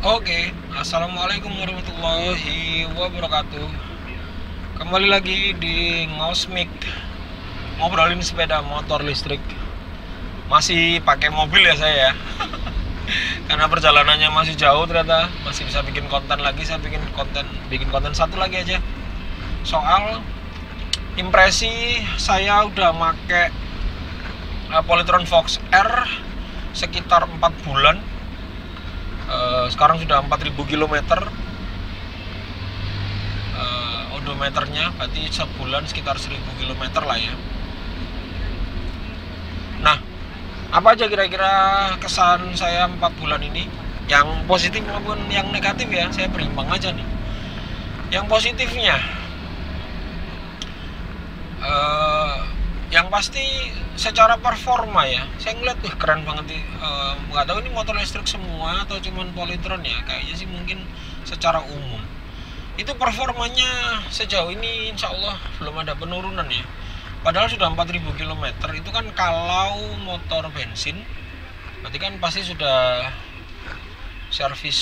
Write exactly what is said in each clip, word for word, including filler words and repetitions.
Oke, assalamualaikum warahmatullahi wabarakatuh. Kembali lagi di Ngosmik, ngobrolin sepeda motor listrik. Masih pakai mobil ya saya ya, karena perjalanannya masih jauh ternyata masih bisa bikin konten lagi. Saya bikin konten, bikin konten satu lagi aja. Soal impresi saya udah make uh, Polytron Fox R sekitar empat bulan. Uh, sekarang sudah empat ribu kilometer uh, odometernya, berarti sebulan sekitar seribu kilometer lah ya. Nah, apa aja kira-kira kesan saya empat bulan ini, yang positif maupun yang negatif ya, saya berimbang aja nih. Yang positifnya, uh, yang pasti secara performa ya, saya ngeliat wih keren banget nih. Uh, nggak tahu ini motor listrik semua atau cuman Polytron ya, kayaknya sih mungkin secara umum itu performanya sejauh ini insya Allah belum ada penurunan ya. Padahal sudah empat ribu kilometer, itu kan kalau motor bensin berarti kan pasti sudah servis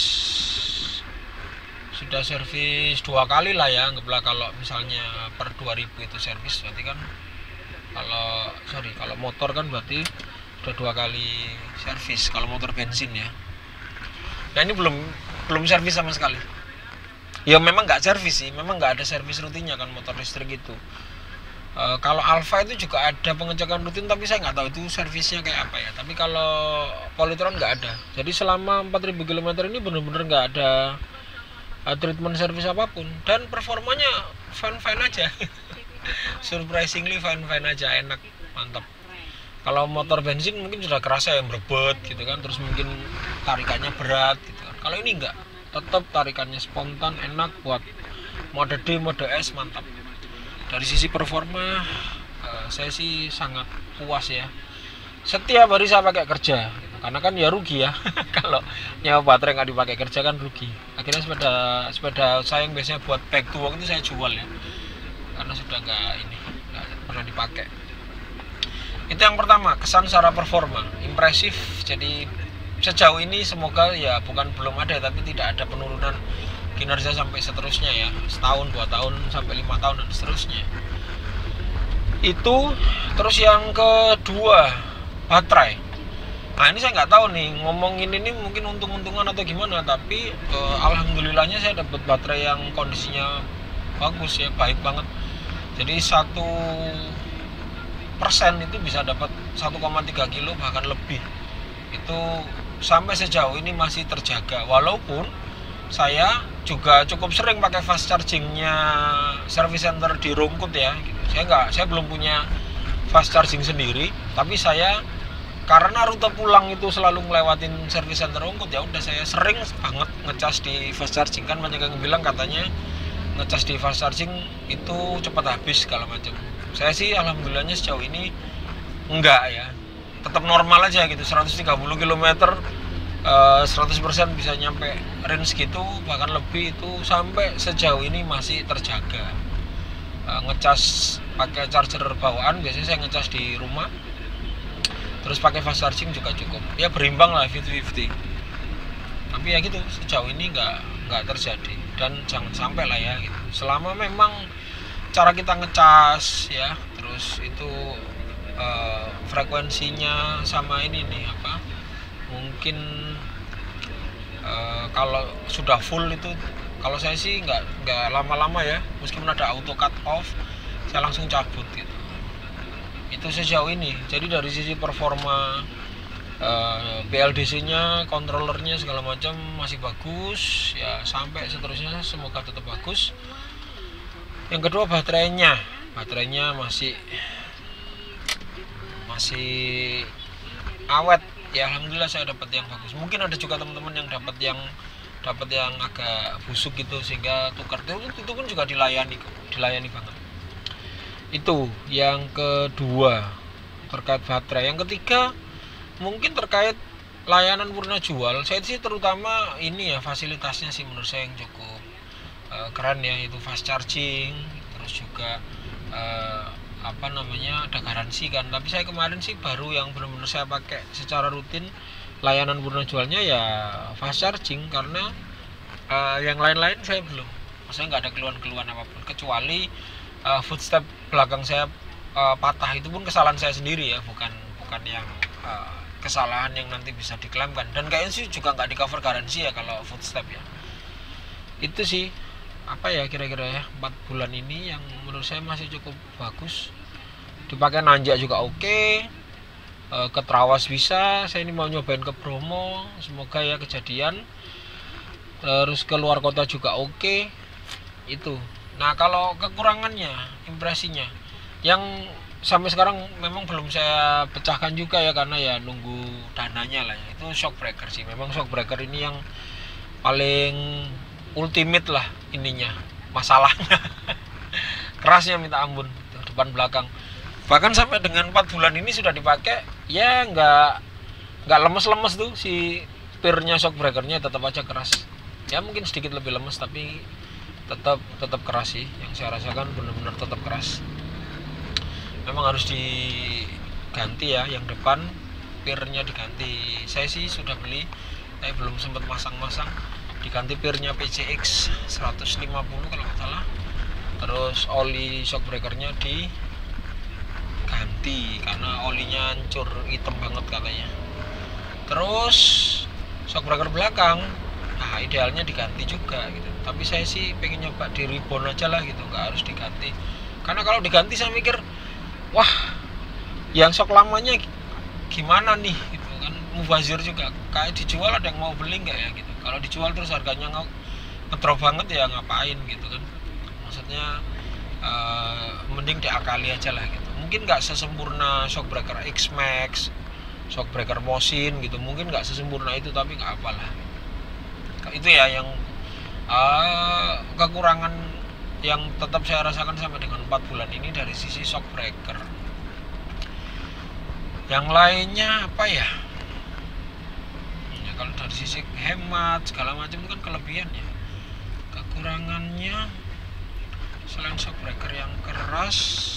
sudah servis dua kali lah ya, anggaplah kalau misalnya per dua ribu itu servis, berarti kan kalau sorry kalau motor kan berarti udah dua kali servis kalau motor bensin ya. Nah ini belum belum servis sama sekali. Ya memang nggak servis sih, memang nggak ada servis rutinnya kan motor listrik itu. E, kalau Alfa itu juga ada pengecekan rutin, tapi saya nggak tahu itu servisnya kayak apa ya. Tapi kalau Polytron nggak ada. Jadi selama empat ribu kilometer ini benar-benar nggak ada uh, treatment servis apapun, dan performanya fine-fine aja. Surprisingly fine-fine aja, enak, mantap. Kalau motor bensin mungkin sudah kerasa yang berebut gitu kan, terus mungkin tarikannya berat gitu kan. Kalau ini enggak, tetap tarikannya spontan, enak, buat mode D, mode S mantap. Dari sisi performa uh, saya sih sangat puas ya. Setiap hari saya pakai kerja gitu. Karena kan ya rugi ya. Kalau nyawa baterai nggak dipakai kerja kan rugi. Akhirnya sepeda sepeda saya yang biasanya buat back to work itu saya jual ya, karena sudah nggak ini nggak pernah dipakai. Itu yang pertama, kesan secara performa impresif. Jadi sejauh ini semoga ya bukan belum ada, tapi tidak ada penurunan kinerja sampai seterusnya ya, setahun, dua tahun, sampai lima tahun dan seterusnya. Itu terus yang kedua, baterai. Nah ini saya nggak tahu nih ngomongin ini mungkin untung-untungan atau gimana, tapi eh, alhamdulillahnya saya dapat baterai yang kondisinya bagus ya, baik banget. Jadi satu persen itu bisa dapat satu koma tiga kilo bahkan lebih. Itu sampai sejauh ini masih terjaga, walaupun saya juga cukup sering pakai fast chargingnya service center di Rungkut ya gitu. Saya nggak, saya belum punya fast charging sendiri, tapi saya karena rute pulang itu selalu ngelewatin service center Rungkut, ya udah saya sering banget ngecas di fast charging. Kan banyak yang bilang katanya ngecas di fast charging itu cepat habis segala macam. Saya sih alhamdulillahnya sejauh ini enggak ya, tetap normal aja gitu, seratus tiga puluh kilometer eh, seratus persen bisa nyampe range gitu, bahkan lebih. Itu sampai sejauh ini masih terjaga. Eh, ngecas pakai charger bawaan, biasanya saya ngecas di rumah, terus pakai fast charging juga cukup ya, berimbang lah, lima puluh lima puluh. Tapi ya gitu, sejauh ini nggak nggak terjadi, dan jangan sampai lah ya gitu. Selama memang cara kita ngecas ya, terus itu uh, frekuensinya sama ini nih apa, mungkin uh, kalau sudah full itu, kalau saya sih nggak nggak lama-lama ya, meskipun ada auto cut off saya langsung cabut gitu. Itu sejauh ini. Jadi dari sisi performa Uh, B L D C-nya, kontrolernya segala macam masih bagus ya, sampai seterusnya semoga tetap bagus. Yang kedua, baterainya baterainya masih masih awet ya, alhamdulillah saya dapat yang bagus. Mungkin ada juga teman-teman yang dapat yang dapat yang agak busuk gitu, sehingga tukar itu, itu pun juga dilayani dilayani banget. Itu yang kedua terkait baterai. Yang ketiga mungkin terkait layanan purna jual. Saya sih terutama ini ya, fasilitasnya sih menurut saya yang cukup uh, keren ya, itu fast charging, terus juga uh, apa namanya, ada garansi kan. Tapi saya kemarin sih baru yang benar-benar saya pakai secara rutin layanan purna jualnya ya fast charging, karena uh, yang lain-lain saya belum, maksudnya nggak ada keluhan-keluhan apapun, kecuali uh, footstep belakang saya uh, patah, itu pun kesalahan saya sendiri ya, bukan bukan yang uh, kesalahan yang nanti bisa diklaimkan, dan kayaknya sih juga nggak di cover garansi ya kalau footstep ya. Itu sih apa ya kira-kira ya, empat bulan ini yang menurut saya masih cukup bagus, dipakai nanjak juga oke. Ke Trawas bisa, saya ini mau nyobain ke Bromo, semoga ya kejadian. Terus ke luar kota juga oke. Itu. Nah, kalau kekurangannya, impresinya yang sampai sekarang memang belum saya pecahkan juga ya, karena ya nunggu dananya lah ya. Itu shock breaker sih. Memang shock breaker ini yang paling ultimate lah ininya, masalahnya. Kerasnya minta ampun, depan belakang. Bahkan sampai dengan empat bulan ini sudah dipakai, ya nggak nggak lemes-lemes tuh si pirnya, shock breakernya tetap aja keras. Ya mungkin sedikit lebih lemes, tapi tetap tetap keras sih. Yang saya rasakan benar-benar tetap keras. Memang harus diganti ya, yang depan pirnya diganti. Saya sih sudah beli, tapi belum sempat masang-masang. Diganti pirnya P C X seratus lima puluh kalau nggak salah. Terus oli shock breakernya di ganti karena olinya hancur, hitam banget katanya. Terus shock breaker belakang, nah idealnya diganti juga gitu. Tapi saya sih pengen nyoba di reborn aja lah gitu, nggak harus diganti. Karena kalau diganti saya mikir, wah, yang shock lamanya gimana nih gitu kan, mubazir juga. Kayak dijual ada yang mau beli nggak ya gitu. Kalau dijual terus harganya ngedrop banget ya ngapain gitu kan. Maksudnya uh, mending diakali aja lah gitu. Mungkin nggak sesempurna shockbreaker X-Max, shockbreaker Mosin gitu, mungkin nggak sesempurna itu, tapi nggak apalah. Itu ya yang uh, kekurangan yang tetap saya rasakan sampai dengan empat bulan ini dari sisi shockbreaker. Yang lainnya apa ya? Ya kalau dari sisi hemat segala macam itu kan kelebihan ya. Kekurangannya selain shockbreaker yang keras,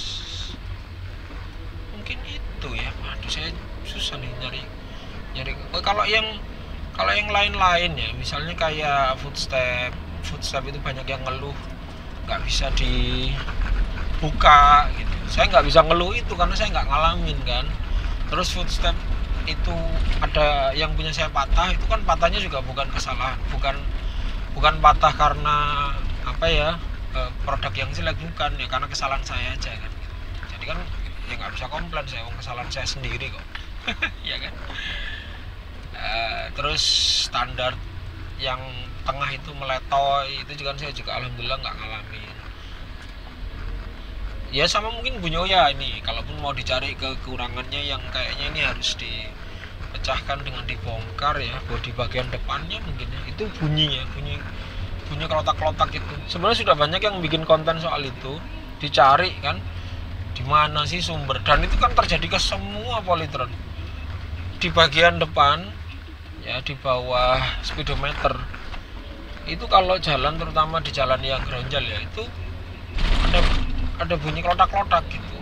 mungkin itu ya. Aduh, saya susah nih nyari nyari oh, kalau yang kalau yang lain-lain ya, misalnya kayak footstep footstep itu banyak yang ngeluh nggak bisa dibuka gitu. Saya nggak bisa ngeluh itu karena saya nggak ngalamin kan. Terus footstep itu ada yang punya saya patah, itu kan patahnya juga bukan kesalahan, bukan bukan patah karena apa ya, produk yang jelek, bukan ya, karena kesalahan saya aja kan. Jadi kan ya nggak bisa komplain saya, kesalahan saya sendiri kok. Ya kan. Uh, terus standar yang tengah itu meletoy, itu juga saya juga alhamdulillah nggak ngalamin. Ya sama mungkin bunyoya ini, kalaupun mau dicari kekurangannya yang kayaknya ini harus dipecahkan dengan dibongkar ya, bodi bagian depannya mungkin ya, itu bunyinya bunyi bunyi kelotak-kelotak itu. Sebenarnya sudah banyak yang bikin konten soal itu, dicari kan di mana sih sumber, dan itu kan terjadi ke semua Polytron. Di bagian depan ya, di bawah speedometer itu kalau jalan, terutama di jalan yang gronjal ya, itu ada ada bunyi kelotak-kelotak gitu.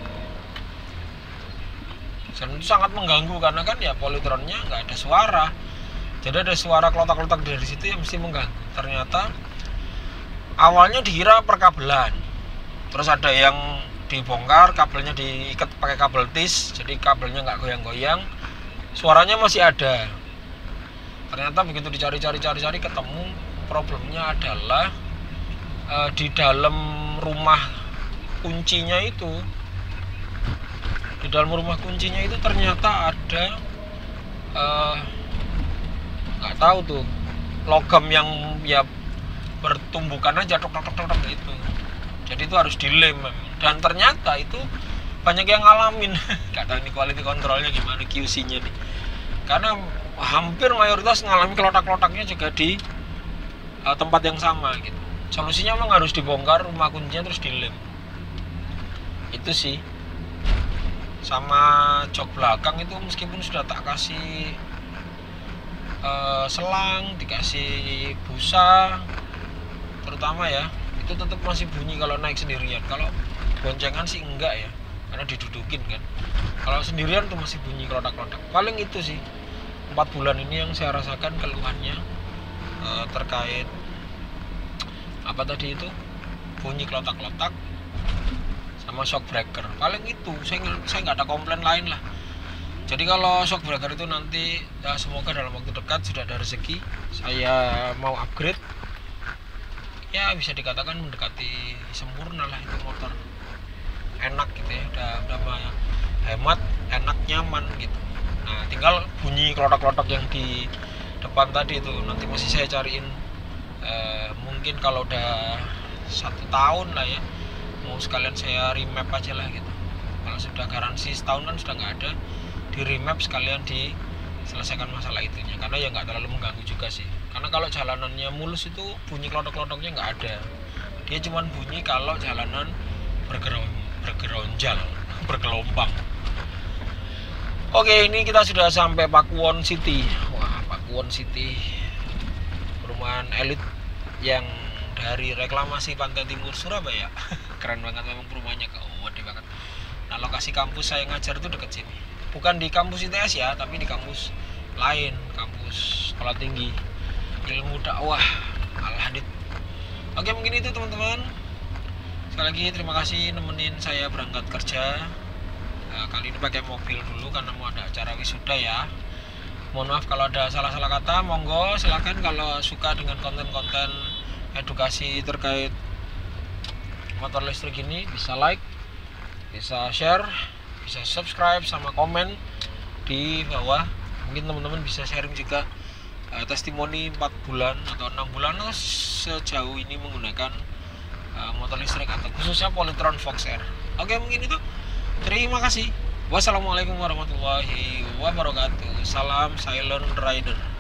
Dan itu sangat mengganggu karena kan ya Polytronnya nggak ada suara, jadi ada suara kelotak-kelotak dari situ yang mesti mengganggu. Ternyata awalnya dikira perkabelan, terus ada yang dibongkar, kabelnya diikat pakai kabel tis, jadi kabelnya nggak goyang-goyang, suaranya masih ada. Ternyata begitu dicari-cari-cari-cari ketemu problemnya adalah uh, di dalam rumah kuncinya itu, di dalam rumah kuncinya itu ternyata ada nggak uh, tahu tuh logam yang ya bertumbukan aja tok tok tok tok gitu. Jadi itu harus dilem, dan ternyata itu banyak yang ngalamin. Nggak tahu ini quality controlnya gimana, Q C-nya nih, karena hampir mayoritas ngalami kelotak-kelotaknya juga di uh, tempat yang sama gitu. Solusinya memang harus dibongkar rumah kuncinya terus dilem. Itu sih. Sama jok belakang itu meskipun sudah tak kasih uh, selang, dikasih busa terutama ya, itu tetap masih bunyi kalau naik sendirian. Kalau boncengan sih enggak ya, karena didudukin kan. Kalau sendirian tuh masih bunyi kelotak-kelotak. Paling itu sih empat bulan ini yang saya rasakan keluhannya uh, terkait apa tadi itu, bunyi klotak-klotak sama shock breaker. Paling itu, saya saya nggak ada komplain lain lah. Jadi kalau shock breaker itu nanti ya semoga dalam waktu dekat sudah ada rezeki saya mau upgrade, ya bisa dikatakan mendekati sempurna lah itu motor. Enak gitu ya, udah udah hemat, enak, nyaman gitu. Nah tinggal bunyi klotak-klotak yang di depan tadi itu nanti masih saya cariin. Eh, mungkin kalau udah satu tahun lah ya, mau sekalian saya remap aja lah gitu. Kalau sudah garansi setahun kan sudah nggak ada, di remap sekalian diselesaikan masalah itunya, karena ya nggak terlalu mengganggu juga sih. Karena kalau jalanannya mulus itu bunyi klotok-klotoknya nggak ada, dia cuman bunyi kalau jalanan bergeron bergeronjal bergelombang. Oke, ini kita sudah sampai Pakuwon City. Wah, Pakuwon City, perumahan elit yang dari reklamasi Pantai Timur Surabaya. Keren banget memang perumahannya, gede banget. Nah lokasi kampus saya ngajar itu deket sini, bukan di kampus I T S ya, tapi di kampus lain, kampus sekolah tinggi ilmu dakwah Al Hadid. Oke, mungkin itu teman-teman. Sekali lagi terima kasih nemenin saya berangkat kerja. Nah, kali ini pakai mobil dulu karena mau ada acara wisuda ya. Mohon maaf kalau ada salah-salah kata, monggo silakan. Kalau suka dengan konten-konten edukasi terkait motor listrik ini bisa like, bisa share, bisa subscribe sama komen di bawah. Mungkin teman-teman bisa sharing juga uh, testimoni empat bulan atau enam bulan sejauh ini menggunakan uh, motor listrik atau khususnya Polytron Fox R. Oke, mungkin itu. Terima kasih. Wassalamualaikum warahmatullahi wabarakatuh. Salam Silent Rider.